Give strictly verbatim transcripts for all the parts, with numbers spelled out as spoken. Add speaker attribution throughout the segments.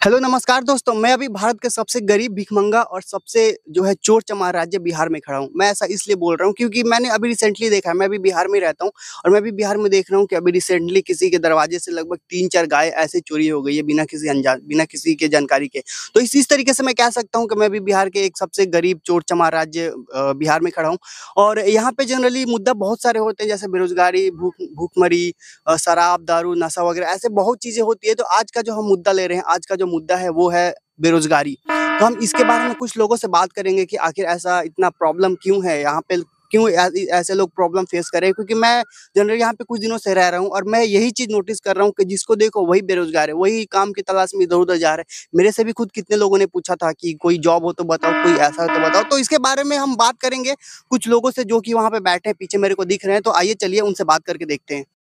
Speaker 1: Hello नमस्कार दोस्तों, मैं अभी भारत के सबसे गरीब भिखमंगा और सबसे जो है चोर चमार राज्य बिहार में खड़ा हूँ। मैं ऐसा इसलिए बोल रहा हूँ क्योंकि मैंने अभी रिसेंटली देखा है, मैं भी बिहार में रहता हूँ और मैं भी बिहार में देख रहा हूँ कि अभी रिसेंटली किसी के दरवाजे से लगभग तीन चार गाय ऐसे चोरी हो गई है बिना किसी अनजान बिना किसी के जानकारी के। तो इस इस तरीके से मैं कह सकता हूँ कि मैं भी बिहार के एक सबसे गरीब चोर चमार राज्य अ, बिहार में खड़ा हूँ। और यहाँ पे जनरली मुद्दा बहुत सारे होते हैं, जैसे बेरोजगारी, भूख भूखमरी, अ, शराब, दारू, नशा वगैरह ऐसे बहुत चीज़ें होती है। तो आज का जो हम मुद्दा ले रहे हैं, आज का जो मुद्दा है वो है बेरोजगारी। तो हम इसके बारे में कुछ लोगों से बात करेंगे कि आखिर ऐसा इतना प्रॉब्लम क्यों है यहाँ पे, क्यों ऐ ऐसे लोग प्रॉब्लम फेस कर रहे हैं? क्योंकि मैं जनरली यहाँ पे कुछ दिनों से रह रहा हूँ और मैं यही चीज़ नोटिस कर रहा हूँ कि जिसको देखो वही बेरोजगार है, वही काम की तलाश में इधर-उधर जा रहे हैं। मेरे से भी खुद कितने लोगों ने पूछा था कि कोई जॉब हो तो बताओ, कोई ऐसा हो तो बताओ। तो इसके बारे में हम बात करेंगे कुछ लोगों से जो कि वहाँ पे बैठे हैं, पीछे मेरे को दिख रहे हैं। तो आइए चलिए उनसे बात करके देखते हैं।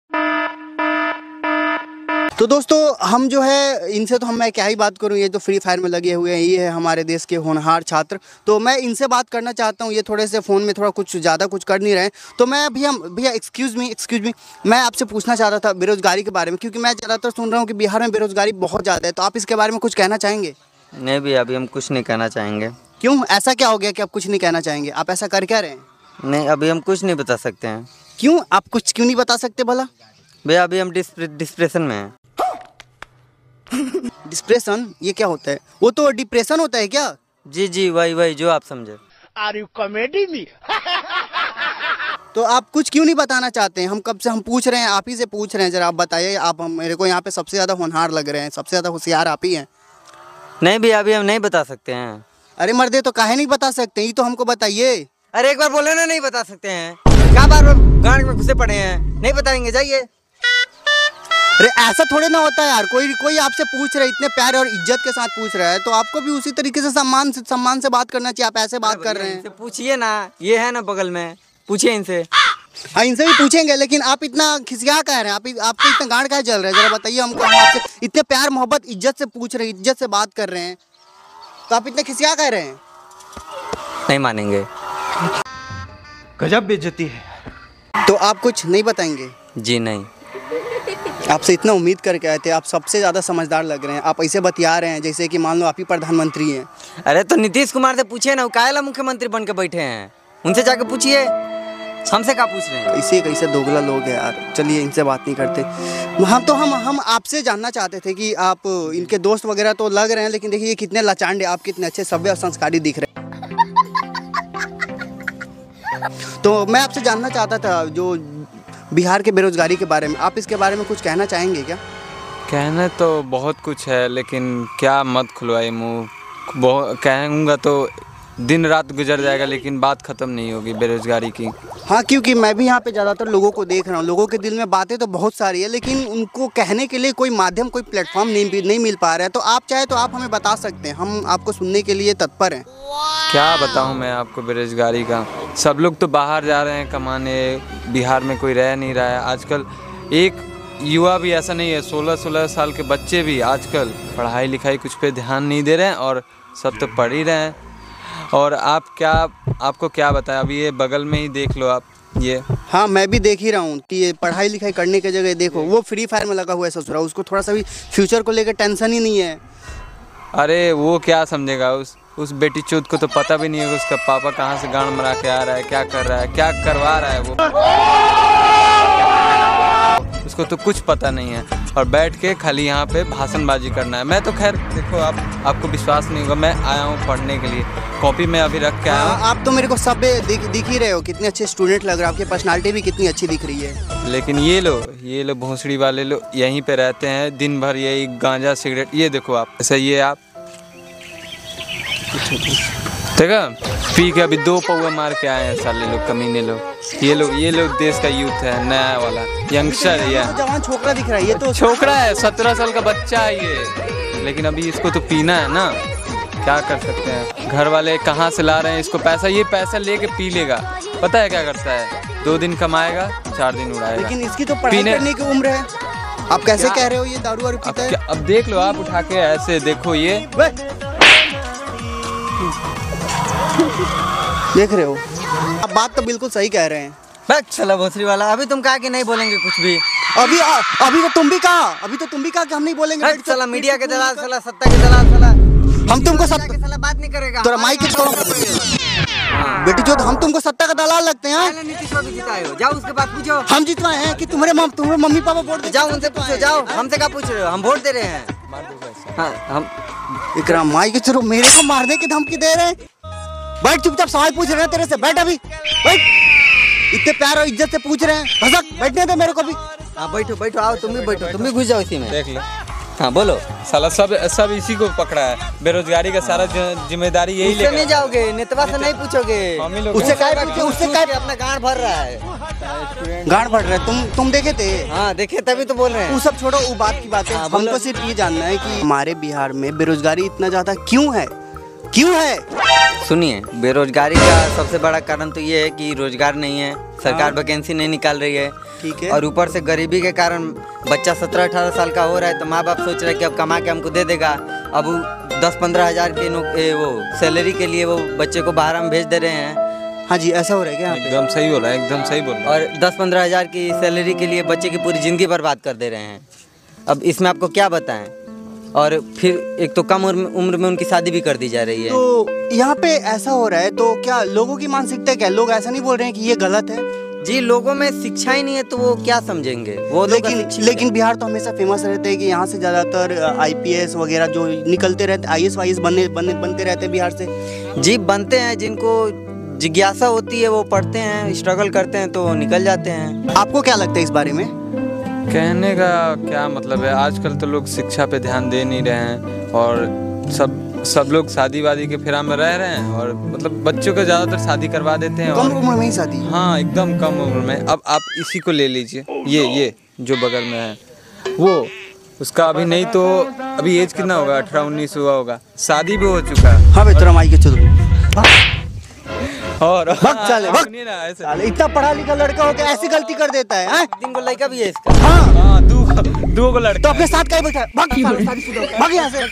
Speaker 1: तो दोस्तों, हम जो है इनसे तो हम मैं क्या ही बात करूँ, ये तो फ्री फायर में लगे हुए हैं, ये है हमारे देश के होनहार छात्र। तो मैं इनसे बात करना चाहता हूँ, ये थोड़े से फ़ोन में थोड़ा कुछ ज़्यादा कुछ कर नहीं रहे हैं। तो मैं भैया भैया एक्सक्यूज़ मी एक्सक्यूज़ मी मैं आपसे पूछना चाह रहा था बेरोज़गारी के बारे में, क्योंकि मैं ज़्यादातर सुन रहा हूँ कि बिहार में बेरोज़गारी बहुत ज़्यादा है। तो आप इसके बारे में कुछ कहना चाहेंगे?
Speaker 2: नहीं भैया, अभी हम कुछ नहीं कहना चाहेंगे।
Speaker 1: क्यों, ऐसा क्या हो गया कि आप कुछ नहीं कहना चाहेंगे? आप ऐसा कर क्या रहे हैं?
Speaker 2: नहीं, अभी हम कुछ नहीं बता सकते हैं।
Speaker 1: क्यों, आप कुछ क्यों नहीं बता सकते भला?
Speaker 2: भैया अभी हम डिस्प्रे डिस्प्रेशन में हैं।
Speaker 1: डिप्रेशन, ये क्या होता है? वो तो डिप्रेशन होता है क्या?
Speaker 2: जी जी वही वही जो आप समझे।
Speaker 3: Are you comedy me?
Speaker 1: तो आप कुछ क्यों नहीं बताना चाहते हैं? हम कब से हम पूछ रहे हैं, आप ही से पूछ रहे हैं, जरा आप बताइए। आप हम मेरे को यहाँ पे सबसे ज़्यादा होनहार लग रहे हैं, सबसे ज़्यादा होशियार आप ही हैं।
Speaker 2: नहीं भैया, अभी हम नहीं बता सकते हैं।
Speaker 1: अरे मर्दे, तो काहे नहीं बता सकते? ये तो हमको बताइए।
Speaker 2: अरे एक बार बोले ना, नहीं बता सकते हैं। क्या बार बार गाड़ी में घुसे पड़े हैं? नहीं बताएंगे, जाइए।
Speaker 1: अरे ऐसा थोड़े ना होता है यार, कोई कोई आपसे पूछ रहा है, इतने प्यार और इज्जत के साथ पूछ रहा है, तो आपको भी उसी तरीके से सम्मान से सम्मान से बात करना चाहिए। आप ऐसे बात कर रहे हैं।
Speaker 2: इनसे पूछिए ना, ये है ना बगल में, पूछिए इनसे।
Speaker 1: हाँ, इनसे भी पूछेंगे, लेकिन आप इतना खिसिया कह रहे हैं, आप आपको इतना गांड काहे चल रहा है? जरा बताइए हमको। हम आपसे इतने प्यार मोहब्बत इज्जत से पूछ रहे हैं, इज्जत से बात कर रहे हैं, तो आप इतने खिसिया कह रहे हैं?
Speaker 2: नहीं मानेंगे।
Speaker 3: गजब बेइज्जती है।
Speaker 1: तो आप कुछ नहीं बताएंगे?
Speaker 2: जी नहीं।
Speaker 1: आपसे इतना उम्मीद करके आए थे, आप सबसे ज़्यादा समझदार लग रहे हैं। आप ऐसे बतिया रहे हैं जैसे कि मान लो आप ही प्रधानमंत्री हैं।
Speaker 2: अरे तो नीतीश कुमार से पूछिए ना, वो काहेला मुख्यमंत्री बन के बैठे हैं, उनसे जाके पूछिए। हमसे क्या पूछ रहे हैं?
Speaker 1: कैसे कैसे दोगला लोग हैं यार। चलिए, इनसे बात नहीं करते हम। तो हम हम आपसे जानना चाहते थे कि आप इनके दोस्त वगैरह तो लग रहे हैं, लेकिन देखिए ये कितने लाचांड है, आप कितने अच्छे सभ्य और संस्कारी दिख रहे हैं। तो मैं आपसे जानना चाहता था जो बिहार के बेरोजगारी के बारे में, आप इसके बारे में कुछ कहना चाहेंगे क्या?
Speaker 4: कहना तो बहुत कुछ है, लेकिन क्या मत खुलवाए मुँह। बहुत कहूँगा तो दिन रात गुजर जाएगा, लेकिन बात ख़त्म नहीं होगी बेरोजगारी की।
Speaker 1: हाँ, क्योंकि मैं भी यहाँ पे ज़्यादातर लोगों को देख रहा हूँ, लोगों के दिल में बातें तो बहुत सारी है, लेकिन उनको कहने के लिए कोई माध्यम, कोई प्लेटफॉर्म नहीं नहीं मिल पा रहा है। तो आप चाहे तो आप हमें बता सकते हैं, हम आपको सुनने के लिए तत्पर हैं।
Speaker 4: क्या बताऊँ मैं आपको बेरोजगारी का। सब लोग तो बाहर जा रहे हैं कमाने, बिहार में कोई रह नहीं रहा है आजकल। एक युवा भी ऐसा नहीं है, सोलह सोलह साल के बच्चे भी आजकल पढ़ाई लिखाई कुछ पे ध्यान नहीं दे रहे हैं, और सब तो पढ़ ही रहे हैं। और आप क्या आपको क्या बताएं, अभी ये बगल में ही देख लो आप ये।
Speaker 1: हाँ, मैं भी देख ही रहा हूँ कि ये पढ़ाई लिखाई करने की जगह देखो वो फ्री फायर में लगा हुआ है ससुरा। उसको थोड़ा सा भी फ्यूचर को लेकर टेंशन ही नहीं है।
Speaker 4: अरे वो क्या समझेगा, उस उस बेटी चोद को तो पता भी नहीं है उसका पापा कहाँ से गांड मरा के आ रहा है, क्या कर रहा है, क्या करवा रहा है वो, उसको तो कुछ पता नहीं है। और बैठ के खाली यहाँ पे भाषणबाजी करना है। मैं तो खैर देखो, आप आपको विश्वास नहीं होगा, मैं आया हूँ पढ़ने के लिए, कॉपी में अभी रख के आया हूँ।
Speaker 1: आप तो मेरे को सब दिख, दिख ही रहे हो, कितने अच्छे स्टूडेंट लग रहे हो, आपकी पर्सनालिटी भी कितनी अच्छी दिख रही है।
Speaker 4: लेकिन ये लो ये लो भोंसड़ी वाले लोग यहीं पे रहते हैं दिन भर, यही गांजा सिगरेट, ये देखो आप ऐसा, ये आप देखा पी के अभी दो पौवा मार के आए हैं साले लोग, कमीने लोग। ये लोग ये लोग देश का यूथ है, नया वाला यंगस्टर है।
Speaker 1: तो जवान छोकरा दिख रहा है, ये तो
Speaker 4: छोकरा है, सत्रह साल का बच्चा है ये, लेकिन अभी इसको तो पीना है ना, क्या कर सकते हैं। घर वाले कहाँ से ला रहे हैं इसको पैसा, ये पैसा लेके पी लेगा। पता है क्या करता है, दो दिन कमाएगा, चार दिन उड़ाएगा।
Speaker 1: लेकिन इसकी तो पढ़ाई करने की उम्र है, आप कैसे कह रहे हो ये दारू वारू पीता है?
Speaker 4: अब देख लो आप उठा के ऐसे देखो, ये
Speaker 1: देख रहे हो आप, बात तो बिल्कुल सही कह रहे हैं।
Speaker 2: बस चला भोसरी वाला, अभी तुम कहा कि नहीं बोलेंगे कुछ भी।
Speaker 1: अभी अभी तो तुम भी कहा अभी तो तुम भी कहा कि हम नहीं बोलेंगे।
Speaker 2: हट साला मीडिया के दलाल, साला सत्ता के दलाल, साला
Speaker 1: हम तुमको सत्ता
Speaker 2: साला बात नहीं करेगा।
Speaker 1: तेरा माइक छोड़ो बेटी जो हम तुमको सत्ता का दलाल लगते हैं।
Speaker 2: पहले नीतीश बाबू जिताए हो, जाओ उसके बाद पूछो।
Speaker 1: हम जितवाए हैं कि तुम्हारे मम, तुम्हारे मम्मी पापा वोट दे,
Speaker 2: जाओ उनसे पूछो, जाओ हमसे क्या पूछ रहे हो, हम वोट दे रहे हैं। हाँ हम
Speaker 1: इकराम माइक छोड़ो, मेरे को मारने की धमकी दे रहे हैं। बैठ चुपचाप, सवाल पूछ रहे हैं तेरे से, बैठ अभी बैठ। इतने प्यार और इज्जत से पूछ रहे हैं, भसक बैठने दे मेरे को भी।
Speaker 2: हाँ बैठो बैठो, आओ तुम भी बैठो, तुम भी घुस जाओ इसी में।
Speaker 4: देख लो
Speaker 2: हाँ बोलो।
Speaker 4: साला सब सब इसी को पकड़ा है, बेरोजगारी का सारा जिम्मेदारी यही
Speaker 2: उससे नहीं जाओगे, नेतवा से नहीं पूछोगे,
Speaker 1: उससे काय पूछो, उससे काय
Speaker 2: अपना गांड भर रहा है।
Speaker 1: गांड भर रहा है। तुम तुम देखे थे?
Speaker 2: हाँ देखे, तभी तो बोल रहे हैं।
Speaker 1: वो सब छोड़ो, वो बात की बात है।
Speaker 2: हाँ,
Speaker 1: हमको सिर्फ ये जानना है कि हमारे बिहार में बेरोजगारी इतना ज्यादा क्यों है, क्यों है?
Speaker 2: सुनिए, बेरोजगारी का सबसे बड़ा कारण तो ये है कि रोजगार नहीं है, सरकार वैकेंसी नहीं निकाल रही है,
Speaker 1: ठीक है।
Speaker 2: और ऊपर से गरीबी के कारण बच्चा सत्रह अठारह साल का हो रहा है तो माँ बाप सोच रहे हैं कि अब कमा के हमको दे देगा। अब वो दस पंद्रह हजार के नो ए, वो सैलरी के लिए वो बच्चे को बाहर में भेज दे रहे हैं।
Speaker 1: हाँ जी, ऐसा हो रहा है क्या?
Speaker 4: एकदम सही हो रहा है, एकदम सही बोल रहा है।
Speaker 2: और दस पंद्रह हजार की सैलरी के लिए बच्चे की पूरी जिंदगी बर्बाद कर दे रहे हैं। अब इसमें आपको क्या बताएं। और फिर एक तो कम उम्र उम्र में उनकी शादी भी कर दी जा रही है।
Speaker 1: तो यहाँ पे ऐसा हो रहा है तो क्या लोगों की मानसिकता क्या है? लोग ऐसा नहीं बोल रहे हैं कि ये गलत है?
Speaker 2: जी, लोगों में शिक्षा ही नहीं है तो वो क्या समझेंगे, वो लोग
Speaker 1: लेकिन
Speaker 2: अशिक्षित
Speaker 1: लेकिन
Speaker 2: हैं।
Speaker 1: बिहार तो हमेशा फेमस रहते हैं कि यहाँ से ज्यादातर आईपीएस वगैरह जो निकलते रहते, आईएएस वाईएएस बनने बनने बनते रहते हैं बिहार से।
Speaker 2: जी बनते हैं, जिनको जिज्ञासा होती है वो पढ़ते हैं, स्ट्रगल करते हैं तो निकल जाते हैं।
Speaker 1: आपको क्या लगता है इस बारे में?
Speaker 4: कहने का क्या मतलब है, आजकल तो लोग शिक्षा पे ध्यान दे नहीं रहे हैं और सब सब लोग शादी वादी के फिरा में रह रहे हैं और मतलब बच्चों को ज़्यादातर शादी करवा देते हैं।
Speaker 1: कम
Speaker 4: और
Speaker 1: उम्र में ही शादी?
Speaker 4: हाँ एकदम कम उम्र में। अब आप इसी को ले लीजिए, ये ये जो बगल में है वो, उसका अभी नहीं तो अभी एज कितना होगा, अठारह उन्नीस हुआ होगा, शादी भी हो चुका है।
Speaker 1: हाँ बेतरा माई के चलो
Speaker 4: और
Speaker 1: वक्त चले वक्त
Speaker 4: सुनिए ना, ऐसे
Speaker 1: साले इतना पढ़ा लिखा लड़का होकर ऐसी गलती कर देता है, हैं?
Speaker 2: तीन को लड़का भी है इसका।
Speaker 1: हाँ
Speaker 4: हाँ दो दो को लड़का
Speaker 1: तो अपने साथ का ही बैठा है, भाग साले, शादीशुदा हो, भाग यहाँ से।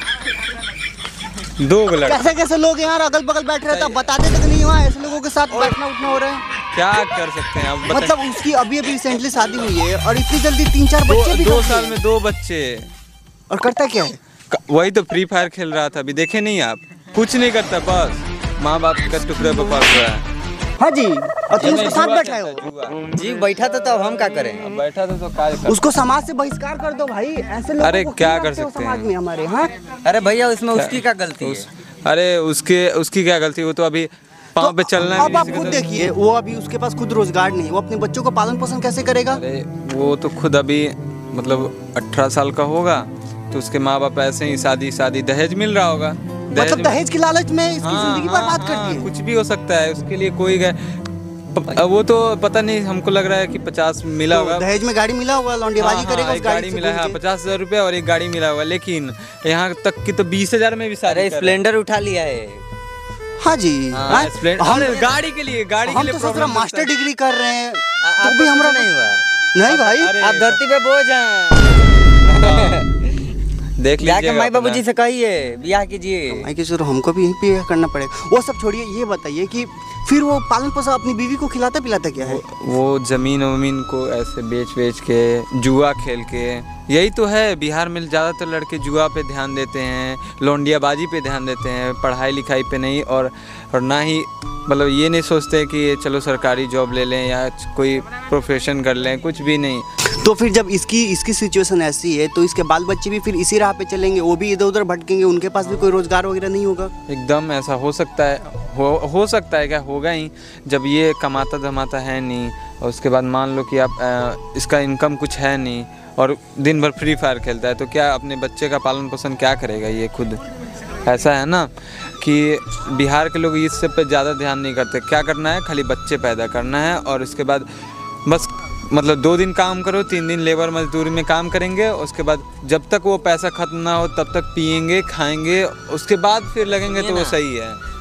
Speaker 4: दो को लड़का
Speaker 1: कैसे कैसे लोग यहाँ अगल बगल बैठ रहे थे, बताते तक नहीं हुआ ऐसे लोगों के साथ बैठना उठना हो रहा है।
Speaker 4: क्या कर सकते हैं अब बताइए।
Speaker 1: मतलब उसकी अभी अभी रिसेंटली शादी हुई है और इतनी जल्दी तीन चार
Speaker 4: दो,
Speaker 1: बच्चे भी
Speaker 4: दो
Speaker 1: कर दिए।
Speaker 4: साल में दो बच्चे,
Speaker 1: और करता क्या है?
Speaker 4: क- वही तो फ्री फायर खेल रहा था, अभी देखे नहीं आप? कुछ नहीं करता, बस माँ बाप का टुकड़े पे पल रहा है।
Speaker 1: हाँ जी, और तुम उसके साथ बैठा है हो।
Speaker 2: जी बैठा था तो अब हम क्या करें।
Speaker 4: अब बैठा था तो क्या कर-
Speaker 1: उसको समाज से बहिष्कार कर दो भाई, ऐसे लोगों
Speaker 4: अरे
Speaker 1: को
Speaker 4: क्या
Speaker 1: क्यों
Speaker 4: कर
Speaker 1: रखते हो
Speaker 4: सकते
Speaker 1: समाज
Speaker 4: हैं?
Speaker 1: में हमारे। हाँ
Speaker 2: अरे भैया उसमें उसकी क्या गलती है।
Speaker 4: उस, अरे उसके उसकी क्या गलती, वो तो अभी पाँव पे चलना
Speaker 1: अब
Speaker 4: भी
Speaker 1: आप
Speaker 4: नहीं
Speaker 1: खुद
Speaker 4: सीखा था।
Speaker 1: देखिए, वो अभी उसके पास खुद रोजगार नहीं, वो अपने बच्चों को पालन पोषण कैसे करेगा?
Speaker 4: अरे वो तो खुद अभी मतलब अठारह साल का होगा तो उसके माँ बाप ऐसे ही शादी शादी दहेज मिल रहा होगा।
Speaker 1: मतलब
Speaker 4: में-
Speaker 1: दहेज की लालच में इसकी
Speaker 4: हाँ,
Speaker 1: जिंदगी
Speaker 4: हाँ,
Speaker 1: बर्बाद कर
Speaker 4: हाँ,
Speaker 1: दी है।
Speaker 4: कुछ भी हो सकता है उसके लिए। कोई गए प- वो तो पता नहीं, हमको लग रहा है कि पचास मिला
Speaker 1: तो
Speaker 4: होगा।
Speaker 1: दहेज में गाड़ी मिला होगा, लौंडेबाजी
Speaker 4: हाँ,
Speaker 1: करेगा
Speaker 4: हाँ,
Speaker 1: उस
Speaker 4: एक
Speaker 1: गाड़ी
Speaker 4: गाड़ी
Speaker 1: से
Speaker 4: मिला है,
Speaker 1: घूम के।
Speaker 4: पचास हजार रुपया और एक गाड़ी मिला हुआ, लेकिन यहाँ तक की तो बीस हजार में भी शादी
Speaker 2: अरे
Speaker 4: कर रहे हैं।
Speaker 2: स्प्लेंडर उठा लिया है।
Speaker 1: हाँ जी,
Speaker 2: हाँ,
Speaker 1: हाँ,
Speaker 4: स्प्लेंडर
Speaker 1: हम
Speaker 4: हम गाड़ी के लिए गाड़ी के
Speaker 1: हम
Speaker 4: लिए
Speaker 1: तो सोच रहे
Speaker 4: प्रॉब्लम
Speaker 1: हैं मास्टर डिग्री कर रहे हैं
Speaker 2: आ-
Speaker 1: तो
Speaker 2: आपको
Speaker 1: भी हमरा
Speaker 2: कुछ नहीं हुआ।
Speaker 1: नहीं भाई।
Speaker 4: अरे,
Speaker 2: आप धरती पे बोझ हैं।
Speaker 4: देख
Speaker 2: जाके
Speaker 4: लीजिए
Speaker 2: माई बाबूजी से कहिए ब्याह कीजिए।
Speaker 1: भाई के शुरू हमको भी यहीं पे करना पड़ेगा। वो सब छोड़िए, ये बताइए कि फिर वो पालन पोषण अपनी बीवी को खिलाता पिलाता क्या है?
Speaker 4: वो जमीन वमीन को ऐसे बेच बेच के, जुआ खेल के, यही तो है बिहार में ज़्यादातर लड़के जुआ पे ध्यान देते हैं, लौंडियाबाजी पे ध्यान देते हैं, पढ़ाई लिखाई पे नहीं। और और ना ही मतलब ये नहीं सोचते कि चलो सरकारी जॉब ले लें या कोई प्रोफेशन कर लें, कुछ भी नहीं।
Speaker 1: तो फिर जब इसकी इसकी सिचुएशन ऐसी है तो इसके बाल बच्चे भी फिर इसी राह पे चलेंगे, वो भी इधर उधर भटकेंगे, उनके पास भी कोई रोजगार वगैरह नहीं होगा।
Speaker 4: एकदम ऐसा हो सकता है, हो हो सकता है क्या, होगा ही। जब ये कमाता धमाता है नहीं और उसके बाद मान लो कि आप अ, इसका इनकम कुछ है नहीं और दिन भर फ्री फायर खेलता है, तो क्या अपने बच्चे का पालन पोषण क्या करेगा ये खुद? ऐसा है ना कि बिहार के लोग इस सब पे ज़्यादा ध्यान नहीं करते। क्या करना है, खाली बच्चे पैदा करना है और उसके बाद बस मतलब दो दिन काम करो, तीन दिन लेबर मजदूरी में काम करेंगे, उसके बाद जब तक वो पैसा खत्म ना हो तब तक पिएंगे खाएंगे, उसके बाद फिर लगेंगे तो वो सही है।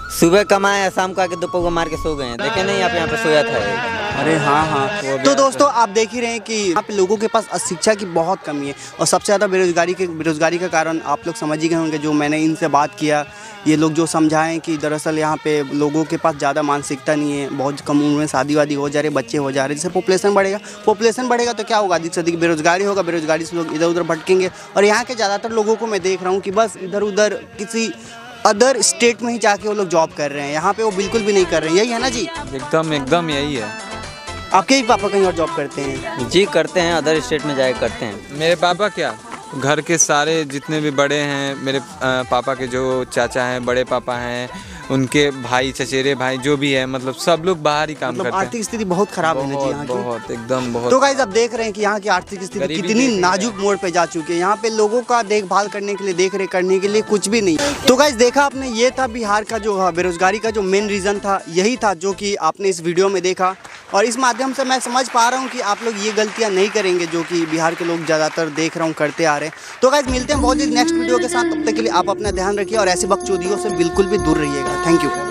Speaker 2: सुबह कमाए, शाम को आके दोपहर को मार के सो गए हैं। देखे नहीं आप यहाँ पे सोया था एक।
Speaker 1: अरे हाँ हाँ। तो दोस्तों आप देख ही रहे हैं कि यहाँ पे लोगों के पास शिक्षा की बहुत कमी है और सबसे ज़्यादा बेरोजगारी के बेरोजगारी का कारण आप लोग समझ ही गए होंगे। जो मैंने इनसे बात किया, ये लोग जो समझाएं कि दरअसल यहाँ पे लोगों के पास ज़्यादा मानसिकता नहीं है, बहुत कम उम्र में शादी वादी हो जा रहे, बच्चे हो जा रहे, जिससे पॉपुलेशन बढ़ेगा। पॉपुलेशन बढ़ेगा तो क्या होगा, अधिक से अधिक बेरोजगारी होगा, बेरोजगारी से लोग इधर उधर भटकेंगे। और यहाँ के ज़्यादातर लोगों को मैं देख रहा हूँ कि बस इधर उधर किसी अदर स्टेट में ही जाके वो लोग जॉब कर रहे हैं, यहाँ पे वो बिल्कुल भी नहीं कर रहे हैं। यही है ना जी?
Speaker 4: एकदम एकदम यही है।
Speaker 1: आपके ही पापा कहीं और जॉब करते हैं?
Speaker 2: जी करते हैं, अदर स्टेट में जाके करते हैं।
Speaker 4: मेरे पापा क्या, घर के सारे जितने भी बड़े हैं, मेरे पापा के जो चाचा हैं, बड़े पापा हैं, उनके भाई, चचेरे भाई जो भी है, मतलब सब लोग बाहर ही काम
Speaker 1: मतलब
Speaker 4: करते हैं।
Speaker 1: आर्थिक स्थिति बहुत खराब है ना जी यहाँ की?
Speaker 4: बहुत एकदम बहुत।
Speaker 1: तो गाइस अब देख रहे हैं कि यहाँ की आर्थिक स्थिति कितनी नाजुक मोड़ पे जा चुकी है। यहाँ पे लोगों का देखभाल करने के लिए, देख रेख करने के लिए कुछ भी नहीं। तो गाइस देखा आपने, ये था बिहार का जो बेरोजगारी का जो मेन रीज़न था, यही था जो कि आपने इस वीडियो में देखा। और इस माध्यम से मैं समझ पा रहा हूँ कि आप लोग ये गलतियाँ नहीं करेंगे जो कि बिहार के लोग ज़्यादातर देख रहा हूँ करते आ रहे हैं। तो गाइस मिलते हैं बहुत ही नेक्स्ट वीडियो के साथ, तब तक के लिए आप अपना ध्यान रखिए और ऐसे बकचोदियों से बिल्कुल भी दूर रहिएगा। Thank you.